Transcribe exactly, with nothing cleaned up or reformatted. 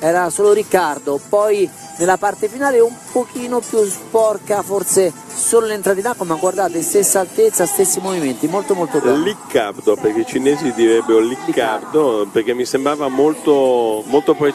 era solo Riccardo, poi nella parte finale un pochino più sporca, forse solo l'entrata in acqua, ma guardate, stessa altezza, stessi movimenti, molto molto bello. Liccardo, perché i cinesi direbbero Liccardo, perché mi sembrava molto, molto